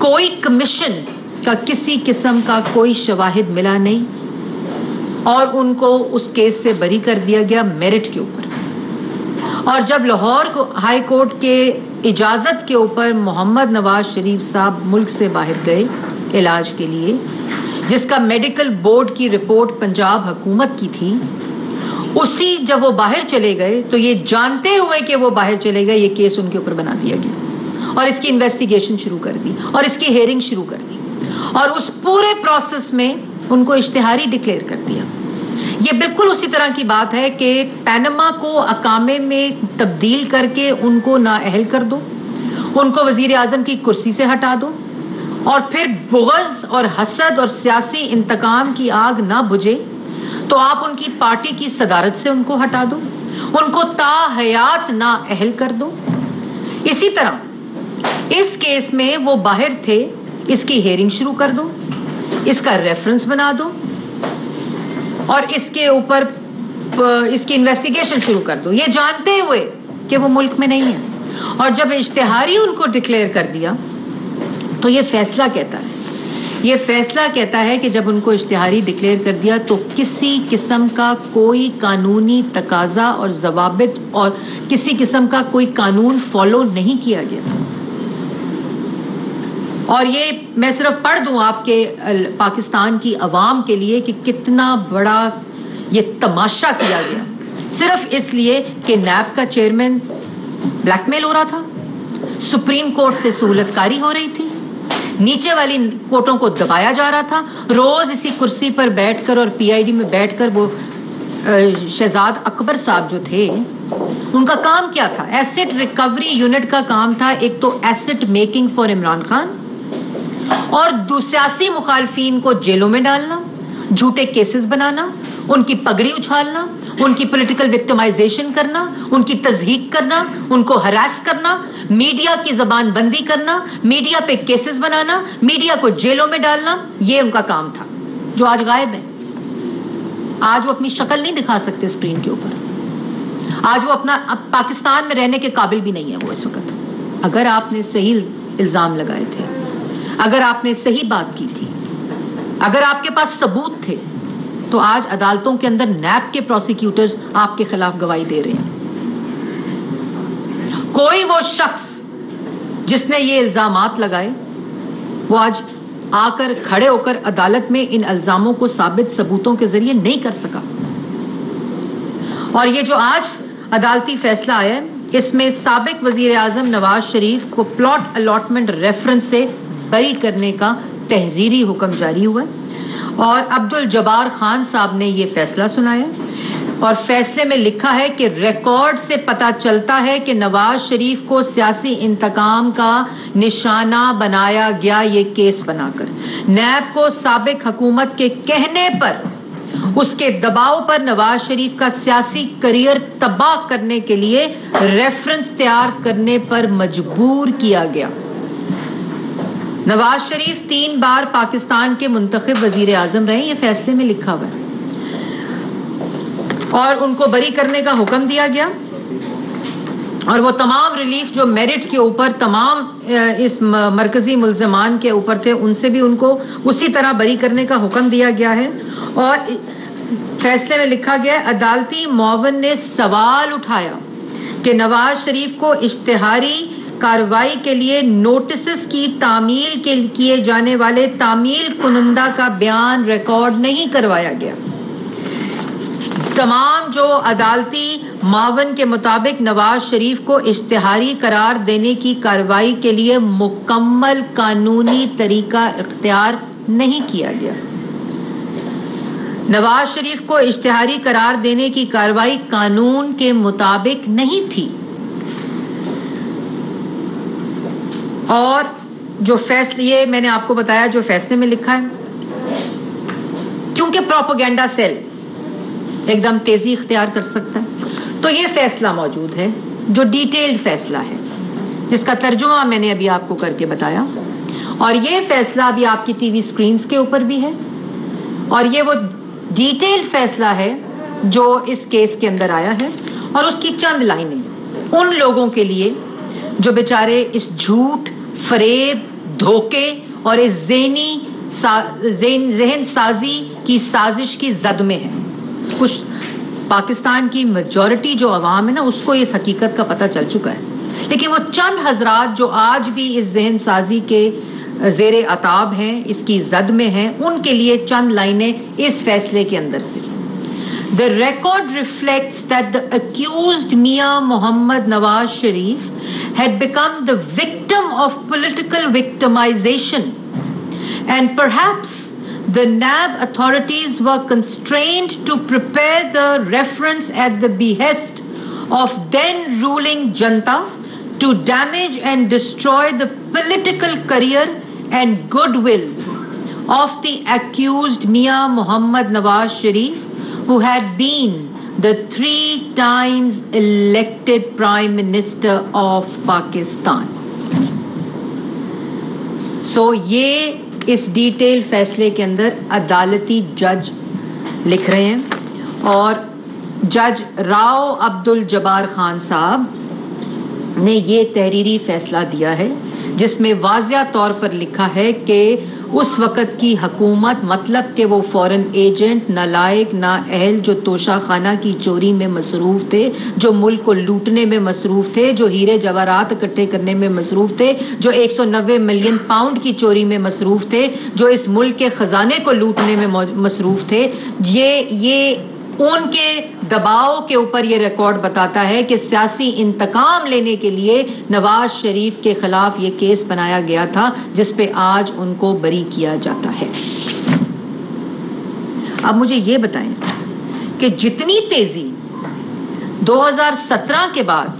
کوئی کمیشن کا کسی قسم کا کوئی شواہد ملا نہیں اور ان کو اس کیس سے بری کر دیا گیا میرٹ کے اوپر. اور جب لاہور ہائی کورٹ کے اجازت کے اوپر محمد نواز شریف صاحب ملک سے باہر گئے علاج کے لیے، جس کا میڈیکل بورڈ کی رپورٹ پنجاب حکومت کی تھی، اسی جب وہ باہر چلے گئے تو یہ جانتے ہوئے کہ وہ باہر چلے گئے یہ کیس ان کے اوپر بنا دیا گیا اور اس کی انویسٹیگیشن شروع کر دی اور اس کی ہیئرنگ شروع کر دی اور اس پورے پروسیس میں ان کو اشتہاری ڈکلیئر کر دیا. یہ بالکل اسی طرح کی بات ہے کہ پینما کو اقامے میں تبدیل کر کے ان کو نااہل کر دو، ان کو وزیر اعظم کی کرسی سے ہٹا دو اور پھر بغض اور حسد اور سیاسی انتقام کی آگ نہ بجھے تو آپ ان کی پارٹی کی صدارت سے ان کو ہٹا دو، ان کو تا حیات نااہل کر دو. اسی طرح اس کیس میں وہ باہر تھے، اس کی ہیئرنگ شروع کر دو، اس کا ریفرنس بنا دو اور اس کے اوپر اس کی انویسٹیگیشن شروع کر دو، یہ جانتے ہوئے کہ وہ ملک میں نہیں ہے. اور جب اشتہاری ان کو ڈکلیئر کر دیا تو یہ فیصلہ کہتا ہے کہ جب ان کو اشتہاری ڈکلیئر کر دیا تو کسی قسم کا کوئی قانونی تقاضا اور ضوابط اور کسی قسم کا کوئی قانون فالو نہیں کیا گیا. اور یہ میں صرف پڑھ دوں آپ کے پاکستان کی عوام کے لیے کہ کتنا بڑا یہ تماشا کیا گیا، صرف اس لیے کہ نیب کا چیئرمین بلیک میل ہو رہا تھا، سپریم کورٹ سے سہولت کاری ہو رہی تھی، نیچے والی کورٹوں کو دبایا جا رہا تھا. روز اسی کرسی پر بیٹھ کر اور پی آئی ڈی میں بیٹھ کر وہ شہزاد اکبر صاحب جو تھے ان کا کام کیا تھا؟ ایسٹ ریکوری یونٹ کا کام تھا. ایک تو asset making for Imran Khan اور سیاسی مخالفین کو جیلوں میں ڈالنا، جھوٹے کیسز بنانا، ان کی پگڑی اچھالنا، ان کی پولیٹیکل وکٹمائزیشن کرنا، ان کی تضحیک کرنا، ان کو ہراس کرنا، میڈیا کی زبان بندی کرنا، میڈیا پہ کیسز بنانا، میڈیا کو جیلوں میں ڈالنا. یہ ان کا کام تھا جو آج غائب ہے. آج وہ اپنی شکل نہیں دکھا سکتے اسکرین کے اوپر. آج وہ اپنا پاکستان میں رہنے کے قابل بھی نہیں ہے وہ اس وقت. اگر آپ نے صحیح الزام لگائے تھے، اگر آپ نے صحیح بات کی تھی، اگر آپ کے پاس ثبوت تھے تو آج عدالتوں کے اندر نیب کے پروسیکیوٹرز آپ کے خلاف گواہی دے رہے ہیں. کوئی وہ شخص جس نے یہ الزامات لگائے وہ آج آ کر کھڑے ہو کر عدالت میں ان الزاموں کو ثابت ثبوتوں کے ذریعے نہیں کر سکا. اور یہ جو آج عدالتی فیصلہ آیا ہے اس میں سابق وزیر اعظم نواز شریف کو پلاٹ الاٹمنٹ ریفرنس سے بری کرنے کا تحریری حکم جاری ہوا اور عبد الجبار خان صاحب نے یہ فیصلہ سنایا اور فیصلے میں لکھا ہے کہ ریکارڈ سے پتہ چلتا ہے کہ نواز شریف کو سیاسی انتقام کا نشانہ بنایا گیا یہ کیس بنا کر. نیب کو سابق حکومت کے کہنے پر، اس کے دباؤ پر نواز شریف کا سیاسی کریئر تباہ کرنے کے لیے ریفرنس تیار کرنے پر مجبور کیا گیا. نواز شریف 3 بار پاکستان کے منتخب وزیر اعظم رہے، یہ فیصلے میں لکھا ہوا ہے اور ان کو بری کرنے کا حکم دیا گیا اور وہ تمام ریلیف جو میرٹ کے اوپر تمام اس مرکزی ملزمان کے اوپر تھے ان سے بھی ان کو اسی طرح بری کرنے کا حکم دیا گیا ہے. اور فیصلے میں لکھا گیا عدالتی معاون نے سوال اٹھایا کہ نواز شریف کو اشتہاری کارروائی کے لیے نوٹسز کی تعمیل کے کیے جانے والے تعمیل کنندہ کا بیان ریکارڈ نہیں کروایا گیا. تمام جو عدالتی معاون کے مطابق نواز شریف کو اشتہاری قرار دینے کی کارروائی کے لیے مکمل قانونی طریقہ اختیار نہیں کیا گیا. نواز شریف کو اشتہاری قرار دینے کی کارروائی قانون کے مطابق نہیں تھی اور جو فیصلے یہ میں نے آپ کو بتایا جو فیصلے میں لکھا ہے کیونکہ پروپیگنڈا سیل ایک دم تیزی اختیار کر سکتا ہے تو یہ فیصلہ موجود ہے جو ڈیٹیلڈ فیصلہ ہے جس کا ترجمہ میں نے ابھی آپ کو کر کے بتایا اور یہ فیصلہ ابھی آپ کی ٹی وی سکرینز کے اوپر بھی ہے اور یہ وہ ڈیٹیلڈ فیصلہ ہے جو اس کیس کے اندر آیا ہے اور اس کی چند لائنیں ان لوگوں کے لیے جو بیچارے اس جھوٹ، فریب، دھوکے اور اس ذہن سازی کی سازش کی زد میں ہے. کچھ پاکستان کی میجورٹی جو عوام ہے نا اس کو اس حقیقت کا پتہ چل چکا ہے, لیکن وہ چند حضرات جو آج بھی اس ذہن سازی کے زیر عتاب ہیں, اس کی زد میں ہیں, ان کے لیے چند لائنیں اس فیصلے کے اندر سے. The record reflects that the accused Mia Mohammad Nawaz Sharif had become the victim of political victimization, and perhaps the NAB authorities were constrained to prepare the reference at the behest of then ruling Janta to damage and destroy the political career and goodwill of the accused Mia Mohammad Nawaz Sharif, who had been the 3 times elected Prime Minister of Pakistan. So یہ اس detail فیصلے کے اندر عدالتی جج لکھ رہے ہیں, اور جج راؤ عبد الجبار خان صاحب نے یہ تحریری فیصلہ دیا ہے جس میں واضح طور پر لکھا ہے کہ اس وقت کی حکومت, مطلب کہ وہ فورن ایجنٹ, نالائق نااہل جو توشہ خانہ کی چوری میں مصروف تھے, جو ملک کو لوٹنے میں مصروف تھے, جو ہیرے جواہرات اکٹھے کرنے میں مصروف تھے, جو 190 ملین پاؤنڈ کی چوری میں مصروف تھے, جو اس ملک کے خزانے کو لوٹنے میں مصروف تھے, یہ ان کے دباؤ کے اوپر یہ ریکارڈ بتاتا ہے کہ سیاسی انتقام لینے کے لیے نواز شریف کے خلاف یہ کیس بنایا گیا تھا جس پہ آج ان کو بری کیا جاتا ہے. اب مجھے یہ بتائیں کہ جتنی تیزی 2017 کے بعد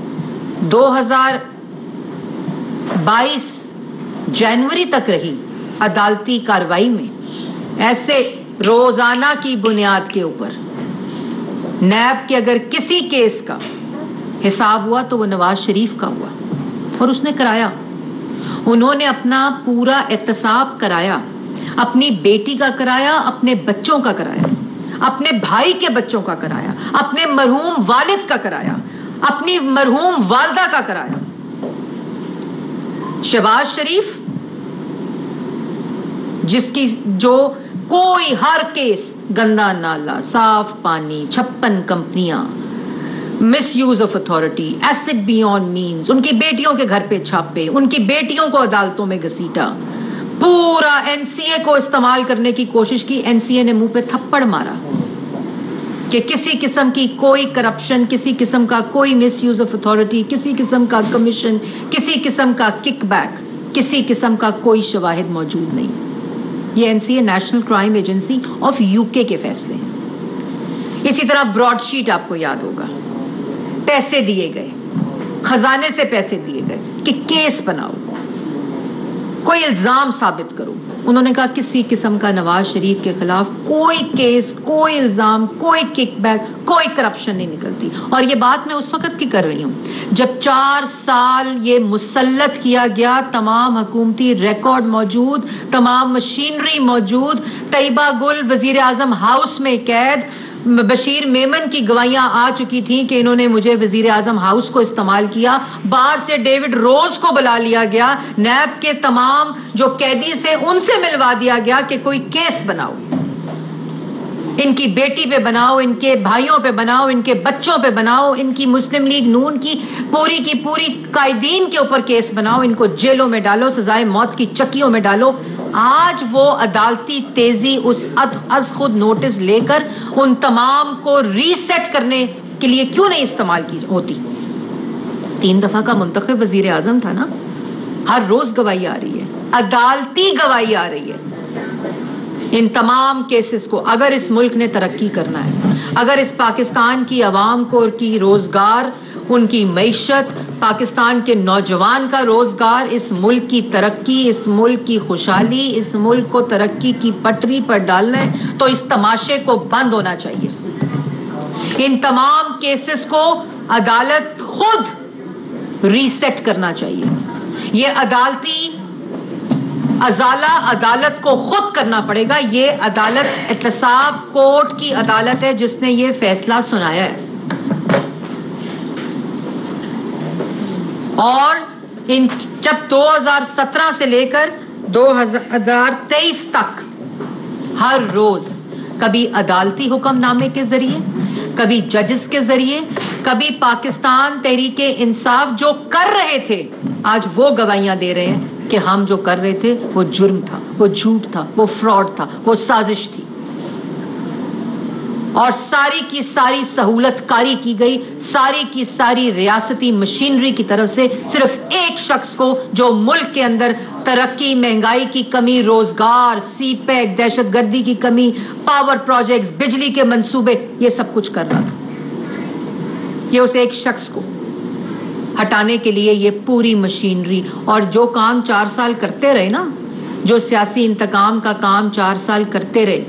2022 جنوری تک رہی عدالتی کارروائی میں, ایسے روزانہ کی بنیاد کے اوپر نیب کے اگر کسی کیس کا حساب ہوا تو وہ نواز شریف کا ہوا, اور اس نے کرایا. انہوں نے اپنا پورا احتساب کرایا, اپنی بیٹی کا کرایا, اپنے بچوں کا کرایا, اپنے بھائی کے بچوں کا کرایا, اپنے مرحوم والد کا کرایا, اپنی مرحوم والدہ کا کرایا. شہباز شریف جس کی جو کوئی ہر کیس, گندا نالا, صاف پانی, 56 کمپنیاں, misuse of authority, assets beyond means, ان کی بیٹیوں کے گھر پہ چھاپے, ان کی بیٹیوں کو عدالتوں میں گھسیٹا, پورا این سی اے کو استعمال کرنے کی کوشش کی. این سی اے نے منہ پہ تھپڑ مارا کہ کسی قسم کی کوئی کرپشن, کسی قسم کا کوئی مس یوز آف اتھارٹی, کسی قسم کا کمیشن, کسی قسم کا کک بیک, کسی قسم کا کوئی شواہد موجود نہیں. یہ N C A National Crime Agency of U K فیصلے ہیں. اسی طرح براڈ شیٹ آپ کو یاد ہوگا, پیسے دیے گئے, خزانے سے پیسے دیے گئے کہ کیس بناؤ, کوئی الزام ثابت کرو. انہوں نے کہا کسی قسم کا نواز شریف کے خلاف کوئی کیس, کوئی الزام, کوئی کک بیک, کوئی کرپشن نہیں نکلتی. اور یہ بات میں اس وقت کی کر رہی ہوں جب 4 سال یہ مسلط کیا گیا, تمام حکومتی ریکارڈ موجود, تمام مشینری موجود, طیبہ گل وزیر اعظم ہاؤس میں قید, بشیر میمن کی گواہیاں آ چکی تھیں کہ انہوں نے مجھے وزیر اعظم ہاؤس کو استعمال کیا, باہر سے ڈیوڈ روز کو بلا لیا گیا, نیب کے تمام جو قیدی سے ان سے ملوا دیا گیا کہ کوئی کیس بناؤ, ان کی بیٹی پہ بناؤ, ان کے بھائیوں پہ بناؤ, ان کے بچوں پہ بناؤ, ان کی مسلم لیگ نون کی پوری قائدین کے اوپر کیس بناؤ, ان کو جیلوں میں ڈالو, سزائے موت کی چکیوں میں ڈالو. آج وہ عدالتی تیزی اس از خود نوٹس لے کر ان تمام کو ری سیٹ کرنے کے لیے کیوں نہیں استعمال کی ہوتی؟ 3 دفعہ کا منتخب وزیر اعظم تھا نا, ہر روز گواہی آ رہی ہے, عدالتی گواہی آ رہی ہے. ان تمام کیسز کو اگر اس ملک نے ترقی کرنا ہے, اگر اس پاکستان کی عوام کو کی روزگار, ان کی معیشت, پاکستان کے نوجوان کا روزگار, اس ملک کی ترقی, اس ملک کی خوشحالی, اس ملک کو ترقی کی پٹری پر ڈالنا ہے, تو اس تماشے کو بند ہونا چاہیے. ان تمام کیسز کو عدالت خود ریسیٹ کرنا چاہیے. یہ عدالتی ازالہ عدالت کو خود کرنا پڑے گا. یہ عدالت احتساب کورٹ کی عدالت ہے جس نے یہ فیصلہ سنایا ہے, اور جب 2017 سے لے کر 2023 تک ہر روز کبھی عدالتی حکم نامے کے ذریعے، کبھی ججز کے ذریعے، کبھی پاکستان تحریک انصاف جو کر رہے تھے آج وہ گواہیاں دے رہے ہیں کہ ہم جو کر رہے تھے وہ جرم تھا، وہ جھوٹ تھا، وہ فراڈ تھا، وہ سازش تھی، اور ساری کی ساری سہولت کاری کی گئی، ساری کی ساری ریاستی مشینری کی طرف سے صرف ایک شخص کو جو ملک کے اندر ترقی، مہنگائی کی کمی، روزگار، سی پیک، دہشت گردی کی کمی، پاور پروجیکٹس، بجلی کے منصوبے، یہ سب کچھ کر رہا تھا۔ یہ اس ایک شخص کو ہٹانے کے لیے یہ پوری مشینری، اور جو کام 4 سال کرتے رہے نا، جو سیاسی انتقام کا کام 4 سال کرتے رہے،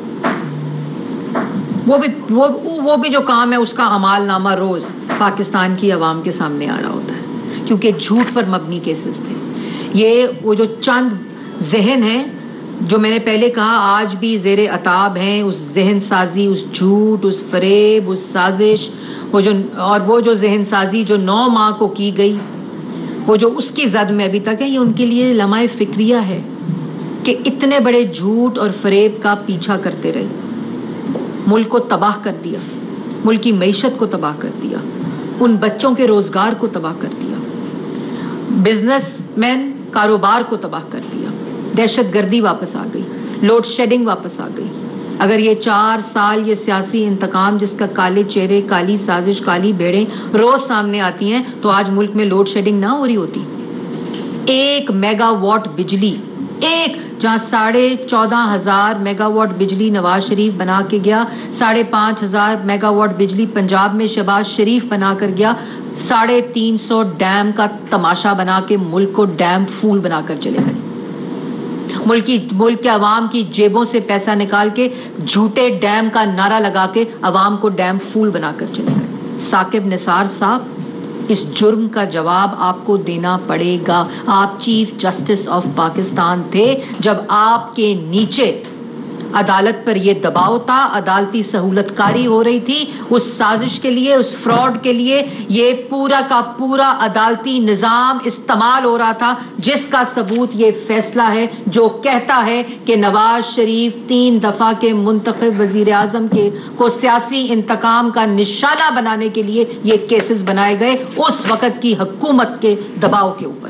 وہ بھی جو کام ہے اس کا عمال نامہ روز پاکستان کی عوام کے سامنے آ رہا ہوتا ہے، کیونکہ جھوٹ پر مبنی کیسز تھے۔ یہ وہ جو چند ذہن ہیں جو میں نے پہلے کہا آج بھی زیر عتاب ہیں، اس ذہن سازی، اس جھوٹ، اس فریب، اس سازش، وہ جو ذہن سازی جو 9 ماہ کو کی گئی، وہ جو اس کی زد میں ابھی تک ہے، یہ ان کے لیے لمحہ فکریہ ہے کہ اتنے بڑے جھوٹ اور فریب کا پیچھا کرتے رہے، ملک کو تباہ کر دیا، ملک کی معیشت کو تباہ کر دیا، ان بچوں کے روزگار کو تباہ کر دیا، بزنس مین کاروبار کو تباہ کر دیا، دہشت گردی واپس آ گئی، لوڈ شیڈنگ واپس آ گئی۔ اگر یہ 4 سال یہ سیاسی انتقام جس کا کالے چہرے، کالی سازش، کالی بھیڑیں روز سامنے آتی ہیں، تو آج ملک میں لوڈ شیڈنگ نہ ہو رہی ہوتی۔ 1 میگا واٹ بجلی، جہاں 14,500 میگا واٹ بجلی نواز شریف بنا کے گیا، 5,500 میگا واٹ بجلی پنجاب میں شہباز شریف بنا کر گیا، 350 ڈیم کا تماشا بنا کے ملک کو ڈیم فول بنا کر چلے گئے، ملک کے عوام کی جیبوں سے پیسہ نکال کے جھوٹے ڈیم کا نعرہ لگا کے عوام کو ڈیم فول بنا کر چلے گئے۔ ثاقب نثار صاحب، اس جرم کا جواب آپ کو دینا پڑے گا۔ آپ چیف جسٹس آف پاکستان تھے جب آپ کے نیچے عدالت پر یہ دباؤ تھا، عدالتی سہولت کاری ہو رہی تھی، اس سازش کے لیے، اس فراڈ کے لیے یہ پورا کا پورا عدالتی نظام استعمال ہو رہا تھا، جس کا ثبوت یہ فیصلہ ہے جو کہتا ہے کہ نواز شریف 3 دفعہ کے منتخب وزیر اعظم کو سیاسی انتقام کا نشانہ بنانے کے لیے یہ کیسز بنائے گئے اس وقت کی حکومت کے دباؤ کے اوپر۔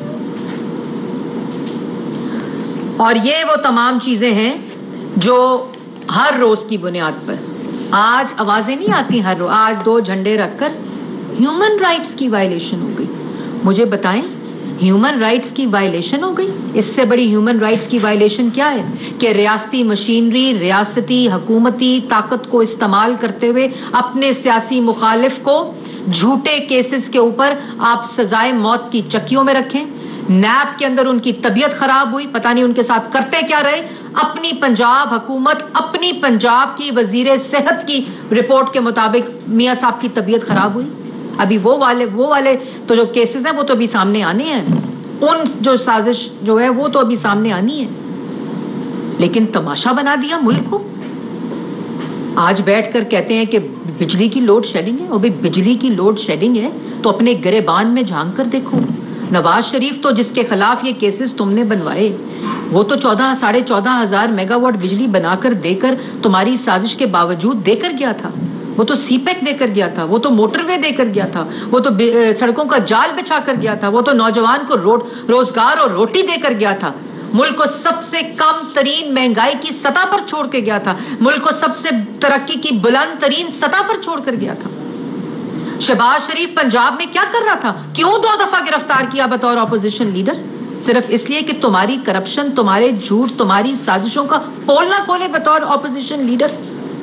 اور یہ وہ تمام چیزیں ہیں جو ہر روز کی بنیاد پر آج آوازیں نہیں آتی، ہر روز آج 2 جھنڈے رکھ کر ہیومن رائٹس کی وائلیشن ہو گئی۔ مجھے بتائیں، ہیومن رائٹس کی وائلیشن ہو گئی؟ اس سے بڑی ہیومن رائٹس کی وائلیشن کیا ہے کہ ریاستی مشینری، ریاستی حکومتی طاقت کو استعمال کرتے ہوئے اپنے سیاسی مخالف کو جھوٹے کیسز کے اوپر آپ سزائے موت کی چکیوں میں رکھیں۔ نیب کے اندر ان کی طبیعت خراب ہوئی، پتہ نہیں ان کے ساتھ کرتے کیا رہے۔ اپنی پنجاب حکومت، اپنی پنجاب کی وزیر صحت کی رپورٹ کے مطابق میاں صاحب کی طبیعت خراب ہوئی۔ ابھی وہ والے تو جو کیسز ہیں وہ تو ابھی سامنے آنے ہیں، ان جو سازش جو ہے وہ تو ابھی سامنے آنی ہے، لیکن تماشا بنا دیا ملک کو۔ آج بیٹھ کر کہتے ہیں کہ بجلی کی لوڈ شیڈنگ ہے، اور بھائی بجلی کی لوڈ شیڈنگ ہے تو اپنے گریبان میں جھانک کر دیکھو۔ نواز شریف تو جس کے خلاف یہ کیسز تم نے بنوائے، وہ تو 14,500 میگا واٹ بجلی بنا کر دے کر تمہاری سازش کے باوجود دے کر گیا تھا۔ وہ تو سی پیک دے کر گیا تھا، وہ تو موٹر وے دے کر گیا تھا، وہ تو سڑکوں کا جال بچھا کر گیا تھا، وہ تو نوجوان کو روزگار اور روٹی دے کر گیا تھا، ملک کو سب سے کم ترین مہنگائی کی سطح پر چھوڑ کے گیا تھا، ملک کو سب سے ترقی کی بلند ترین سطح پر چھوڑ کر گیا تھا۔ شہباز شریف پنجاب میں کیا کر رہا تھا؟ کیوں 2 دفعہ گرفتار کیا بطور اپوزیشن لیڈر؟ صرف اس لیے کہ تمہاری کرپشن، تمہارے جھوٹ، تمہاری سازشوں کا پول نہ کھولے بطور اپوزیشن لیڈر۔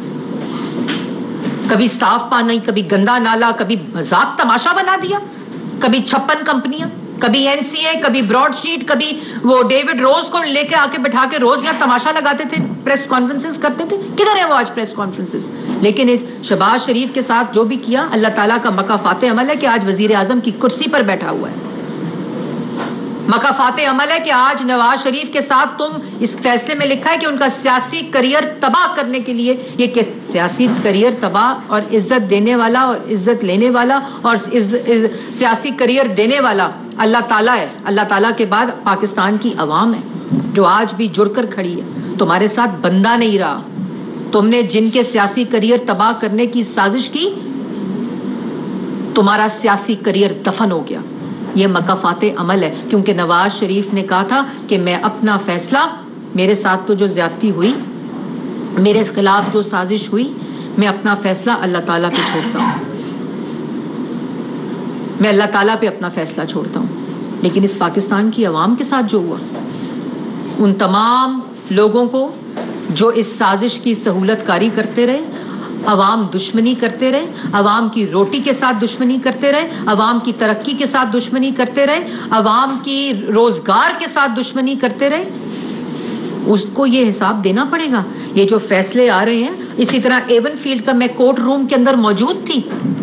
کبھی صاف پانی، کبھی گندا نالا، کبھی مذاق تماشا بنا دیا، کبھی 56 کمپنیاں، کبھی NCA، کبھی براڈ شیٹ، کبھی وہ ڈیوڈ روز کو لے کے آ کے بٹھا کے روز یہاں تماشا لگاتے تھے، پریس کانفرنسز کرتے تھے۔ کدھر ہے وہ آج پریس کانفرنسز؟ لیکن اس شہباز شریف کے ساتھ جو بھی کیا، اللہ تعالیٰ کا مکافات عمل ہے کہ آج وزیر اعظم کی کرسی پر بیٹھا ہوا ہے۔ مکافات عمل ہے کہ آج نواز شریف کے ساتھ تم اس فیصلے میں لکھا ہے کہ ان کا سیاسی کریئر تباہ کرنے کے لیے، یہ سیاسی کریئر تباہ اور عزت دینے والا اور عزت لینے والا اور سیاسی کریئر دینے والا اللہ تعالیٰ ہے. اللہ تعالیٰ کے بعد پاکستان کی عوام ہے جو آج بھی جڑ کر کھڑی ہے. تمہارے ساتھ بندہ نہیں رہا. تم نے جن کے سیاسی کریئر تباہ کرنے کی سازش کی، تمہارا سیاسی کریئر دفن ہو گیا. یہ مکافات عمل ہے، کیونکہ نواز شریف نے کہا تھا کہ میں اپنا فیصلہ، میرے ساتھ تو جو زیادتی ہوئی، میرے خلاف جو سازش ہوئی، میں اپنا فیصلہ اللہ تعالیٰ پہ چھوڑتا ہوں. میں اللہ تعالیٰ پہ اپنا فیصلہ چھوڑتا ہوں. لیکن اس پاکستان کی عوام کے ساتھ جو ہوا، ان تمام لوگوں کو جو اس سازش کی سہولت کاری کرتے رہے، عوام دشمنی کرتے رہے، عوام کی روٹی کے ساتھ دشمنی کرتے رہے، عوام کی ترقی کے ساتھ دشمنی کرتے رہے، عوام کی روزگار کے ساتھ دشمنی کرتے رہے، اس کو یہ حساب دینا پڑے گا. یہ جو فیصلے آ رہے ہیں، اسی طرح ایون فیلڈ کا میں کورٹ روم کے اندر موجود تھی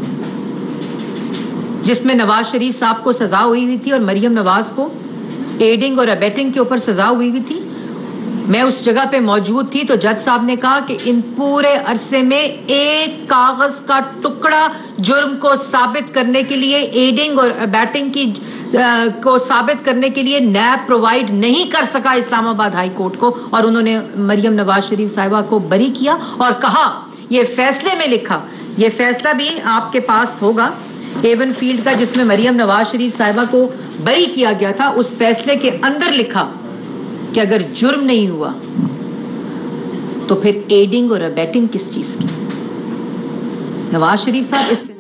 جس میں نواز شریف صاحب کو سزا ہوئی تھی اور مریم نواز کو ایڈنگ اور ابیٹنگ کے اوپر سزا ہوئی تھی. میں اس جگہ پہ موجود تھی تو جج صاحب نے کہا کہ ان پورے عرصے میں ایک کاغذ کا ٹکڑا جرم کو ثابت کرنے کے لیے، ایڈنگ اور ابیٹنگ کی کو ثابت کرنے کے لیے نیب پرووائڈ نہیں کر سکا اسلام آباد ہائی کورٹ کو. اور انہوں نے مریم نواز شریف صاحبہ کو بری کیا اور کہا، یہ فیصلے میں لکھا، یہ فیصلہ بھی آپ کے پاس ہوگا ایون فیلڈ کا جس میں مریم نواز شریف صاحبہ کو بری کیا گیا تھا. اس فیصلے کے اندر لکھا کہ اگر جرم نہیں ہوا تو پھر ایڈنگ اور ابیٹنگ کس چیز کی؟ نواز شریف صاحب اس